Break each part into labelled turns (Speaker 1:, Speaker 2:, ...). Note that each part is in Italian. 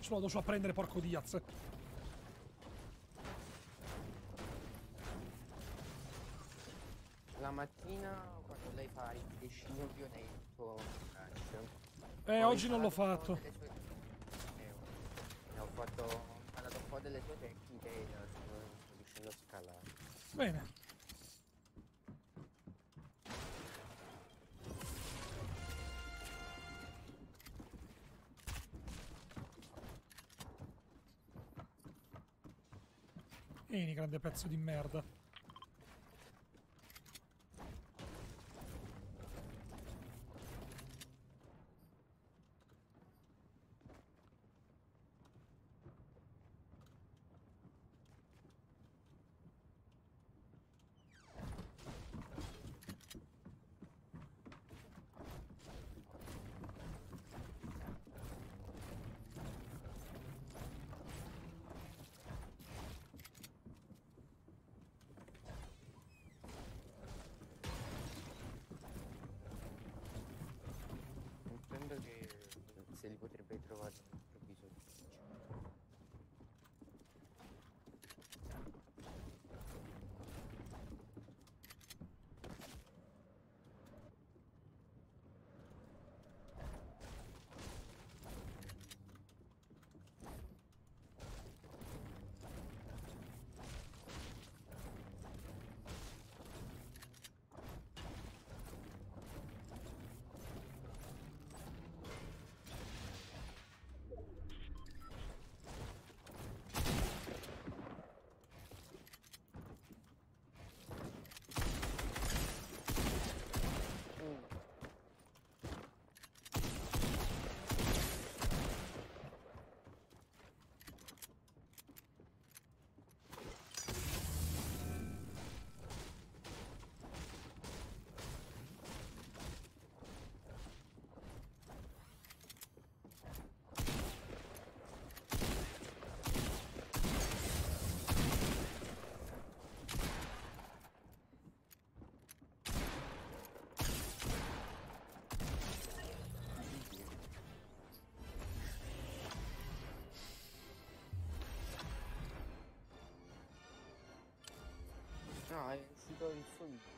Speaker 1: Adesso lo vado su a prendere, porco Diaz.
Speaker 2: La mattina quando lei fa il pescino violento
Speaker 1: Oggi non l'ho fatto.
Speaker 2: Ho imparato un po' delle sue tecniche e sto riuscendo a scalare.
Speaker 1: Bene. Vieni, grande pezzo di merda.
Speaker 2: Intendo che se li potrebbe trovare all'improvviso difficile. No, è uscito il suo video.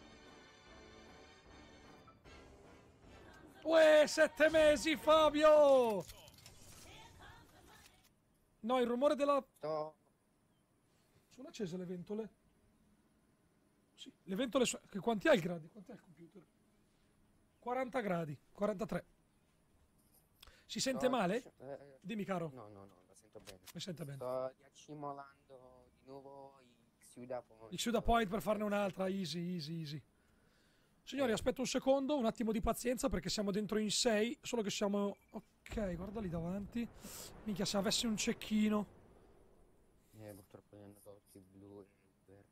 Speaker 1: Uè, 7 mesi, Fabio! No, il rumore della...
Speaker 2: Sto...
Speaker 1: Sono accese le ventole? Sì, le ventole sono... Quanti ha il gradi? Quanti ha il computer? 40 gradi, 43. Si sente male? Dimmi, caro.
Speaker 2: No, la sento bene.
Speaker 1: Mi sente bene.
Speaker 2: Sto riaccimolando di nuovo i Xuda Point.
Speaker 1: Il Xuda Point per farne un'altra, easy, easy, easy. Signori, aspetta un secondo, un attimo di pazienza perché siamo dentro in 6, solo che siamo... Ok, guarda lì davanti. Minchia, se avessi un cecchino.
Speaker 2: Purtroppo ne hanno tolti il blu e il verde.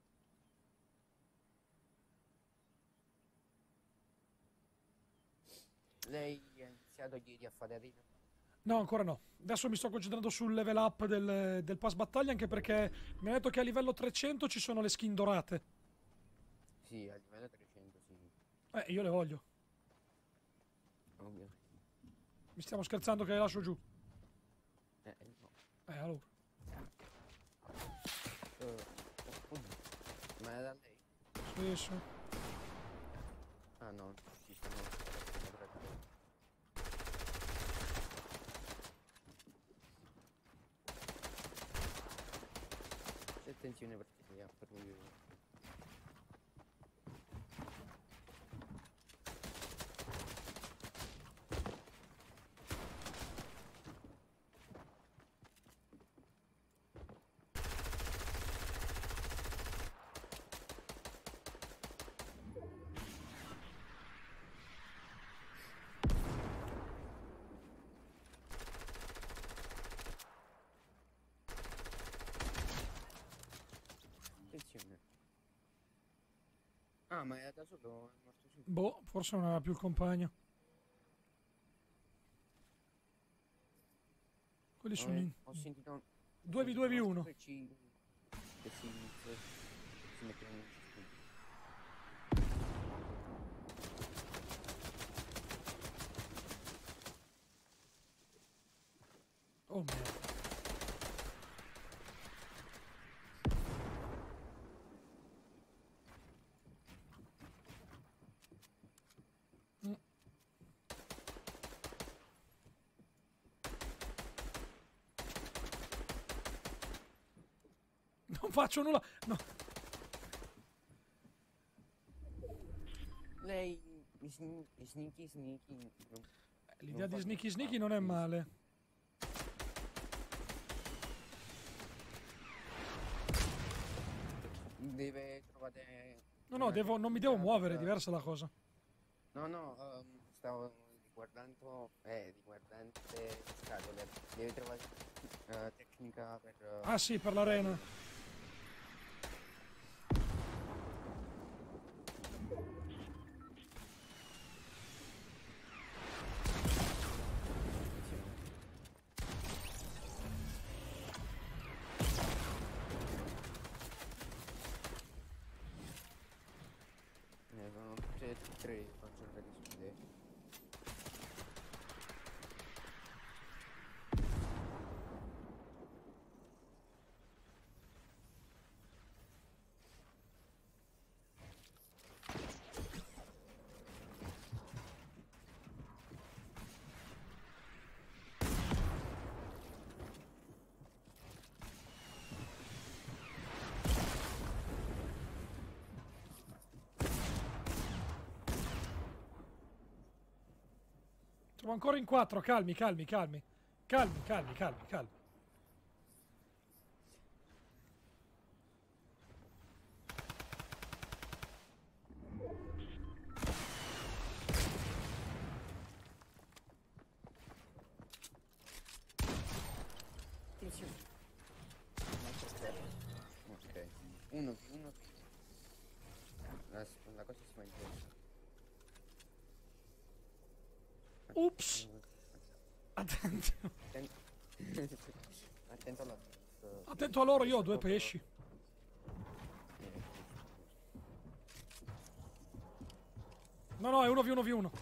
Speaker 2: Lei ha iniziato ieri a fare arena?
Speaker 1: No, ancora no. Adesso mi sto concentrando sul level up del pass battaglia, anche perché mi ha detto che a livello 300 ci sono le skin dorate.
Speaker 2: Sì, a livello 300 sì.
Speaker 1: Io le voglio.
Speaker 2: Ovvio.
Speaker 1: Mi stiamo scherzando che le lascio giù.
Speaker 2: No.
Speaker 1: Allora.
Speaker 2: Ma è da lei?
Speaker 1: Sì, sì.
Speaker 2: Ah no, ci sono. C'è attenzione perché mi ha proprio... Attenzione. Ah, ma è da solo, è morto subito.
Speaker 1: Boh, forse non aveva più il compagno. Quelli sono in...
Speaker 2: Ho sentito...
Speaker 1: 2v2v1.
Speaker 2: Che si mettono in circuito.
Speaker 1: Oh merda. Non faccio nulla. No.
Speaker 2: Lei... Sneaky... non-
Speaker 1: L'idea
Speaker 2: non
Speaker 1: di
Speaker 2: fa
Speaker 1: sneaky
Speaker 2: niente.
Speaker 1: sneaky non è male.
Speaker 2: Deve trovare...
Speaker 1: No, no,
Speaker 2: una
Speaker 1: non mi devo
Speaker 2: tecnica
Speaker 1: muovere, è
Speaker 2: per-
Speaker 1: diversa la cosa.
Speaker 2: No, no, stavo riguardante le scatole. Deve trovare tecnica per...
Speaker 1: Ah sì, per l'arena.
Speaker 2: Sono tutte e tre concentrati su di te.
Speaker 1: Siamo ancora in 4, calmi, calmi, calmi. Calmi, calmi, calmi, calmi.
Speaker 2: Attenzione. Un altro step. Ok. Uno. La cosa si fa in testa.
Speaker 1: Ups. Attento.
Speaker 2: Attento alla...
Speaker 1: Attento a loro, io ho 2 pesci. No, no, è 1v1v1.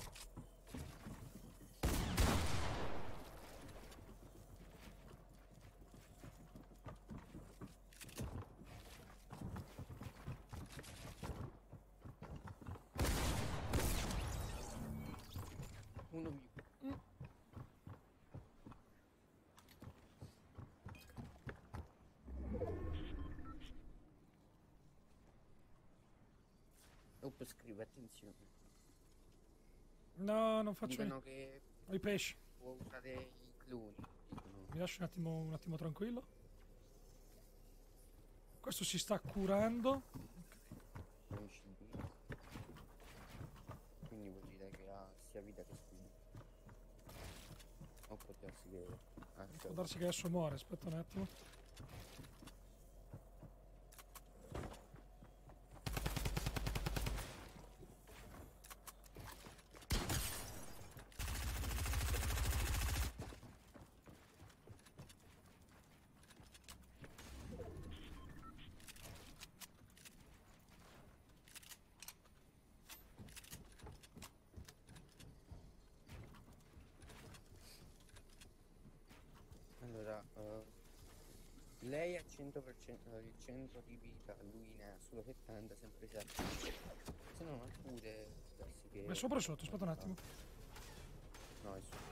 Speaker 2: Uno più. Opp, scrive attenzione.
Speaker 1: No, non faccio
Speaker 2: Dicono
Speaker 1: niente.
Speaker 2: che
Speaker 1: Ho i pesci.
Speaker 2: può usare i cloni. Dicono.
Speaker 1: Mi lasci un attimo tranquillo. Questo si sta curando.
Speaker 2: Omicidi. Quindi vuol dire che ha sia vita che spina. O può darsi che... Ah,
Speaker 1: Può darsi che adesso muore, aspetta un attimo.
Speaker 2: Allora, lei ha 100%, il 100 di vita, lui ne ha solo 70, sempre esatto. Se no, alcune darsi che...
Speaker 1: Ma è sopra o sotto? Aspetta un attimo.
Speaker 2: No, è sopra.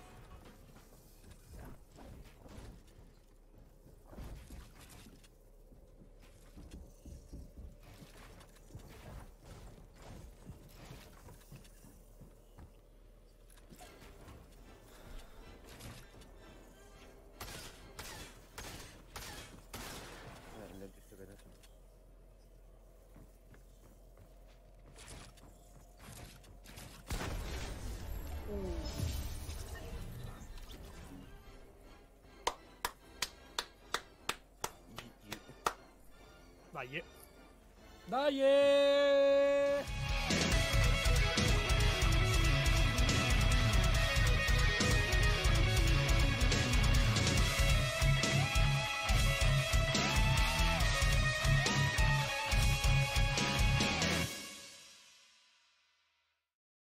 Speaker 2: L'ho detto che era sopra. GG.
Speaker 1: Dai. Dai.